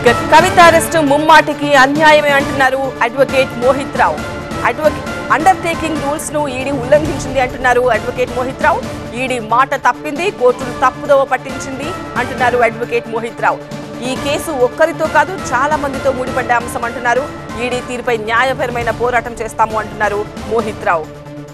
ఇక కవిత అరెస్టు ముమ్మాటికి అన్యాయమే అంటున్నారు advocate Mohit Rao. Undertaking rules ను ఈడీ ఉల్లంఘించింది అంటున్నారు అడ్వకేట్ మోహిత్ రావు. ఈడీ మాట తప్పింది, కోర్టును తప్పుదోవ పట్టించింది అంటున్నారు అడ్వకేట్ మోహిత్ రావు. ఈ కేసు ఒక్కరితో కాదు చాలా మందితో ముడిపడ్డ అంశం అంటున్నారు. ఈడీ తీరుపై న్యాయపరమైన పోరాటం చేస్తాము అంటున్నారు మోహిత్ రావు.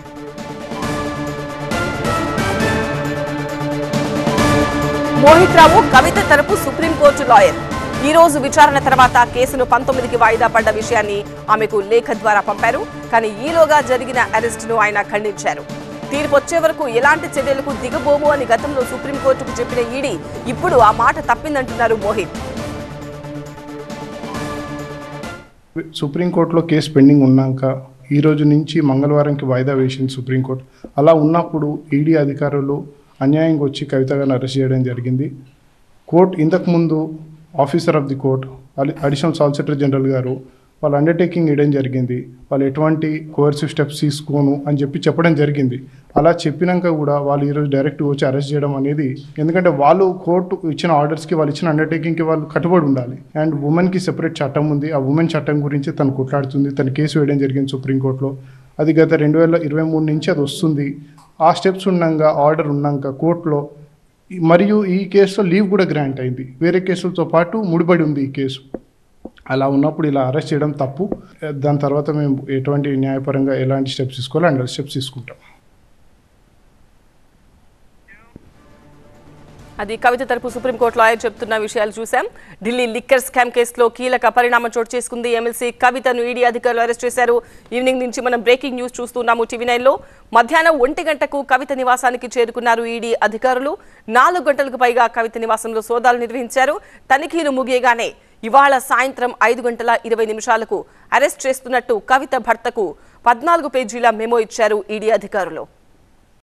మోహిత్ రావు కవిత తరపు సుప్రీంకోర్టు లాయర్. ఈ రోజు విచారణ తర్వాత కేసును 19కి వాయిదా పడ్డ విషయాన్ని ఆమెకు లేఖ ద్వారా పంపారు. కానీ ఈలోగా జరిగిన అరెస్టును ఆయన ఖండించారు. తీర్పు వచ్చే వరకు ఎలాంటి చర్యలకు దిగబోము అని గతంలో సుప్రీంకోర్టుకు చెప్పిన ఈడీ ఇప్పుడు ఆ మాట తప్పిందంటున్నారు మోహిత్. సుప్రీంకోర్టులో కేసు పెండింగ్ ఉన్నాక ఈ రోజు నుంచి మంగళవారంకి వాయిదా వేసింది సుప్రీంకోర్టు. అలా ఉన్నప్పుడు ఈడీ అధికారులు అన్యాయంగా వచ్చి కవిత గారిని అరెస్ట్ చేయడం జరిగింది. కోర్టు ఇంతకుముందు officer of the court additional solicitor general garu వాళ్ళు అండర్టేకింగ్ ఇవ్వడం జరిగింది. వాళ్ళు ఎటువంటి కోర్సివ్ స్టెప్స్ తీసుకోను అని చెప్పడం జరిగింది. అలా చెప్పినాక కూడా వాళ్ళు ఈరోజు డైరెక్ట్గా వచ్చి అరెస్ట్ చేయడం అనేది, ఎందుకంటే వాళ్ళు కోర్టు ఇచ్చిన ఆర్డర్స్కి వాళ్ళు ఇచ్చిన అండర్టేకింగ్కి వాళ్ళు కట్టుబడి ఉండాలి. అండ్ ఉమెన్కి సెపరేట్ చట్టం ఉంది. ఆ ఉమెన్ చట్టం గురించి తను కొట్లాడుతుంది. తన కేసు వేయడం జరిగింది సుప్రీంకోర్టులో. అది గత 2023 నుంచి అది వస్తుంది. ఆ స్టెప్స్ ఉన్నాక ఆర్డర్ ఉన్నాక కోర్టులో మరియు ఈ కేసులో లీవ్ కూడా గ్రాంట్ అయింది. వేరే కేసులతో పాటు ముడిపడి ఉంది ఈ కేసు. అలా ఉన్నప్పుడు ఇలా అరెస్ట్ చేయడం తప్పు. దాని తర్వాత మేము ఎటువంటి న్యాయపరంగా ఎలాంటి స్టెప్స్ తీసుకోవాలో అండ్ స్టెప్స్ తీసుకుంటాం. అది కవిత తరపు సుప్రీంకోర్టు లాయర్ చెప్తున్న విషయాలు చూసాం. ఢిల్లీ లిక్కర్ స్కామ్ కేసులో కీలక పరిణామం చోటు చేసుకుంది. ఎమ్మెల్సీ కవితను ఈడీ అధికారులు అరెస్ట్ చేశారు. ఈవినింగ్ నుంచి మనం బ్రేకింగ్ న్యూస్ చూస్తున్నాము టీవీ9లో. మధ్యాహ్నం 1 గంటకు కవిత నివాసానికి చేరుకున్నారు ఈడీ అధికారులు. 4 గంటలకు పైగా కవిత నివాసంలో సోదాలు నిర్వహించారు. తనిఖీలు ముగియగానే ఇవాళ సాయంత్రం 5:20 అరెస్ట్ చేస్తున్నట్టు కవిత భర్తకు 14 పేజీల మెమో ఇచ్చారు ఈడీ అధికారులు.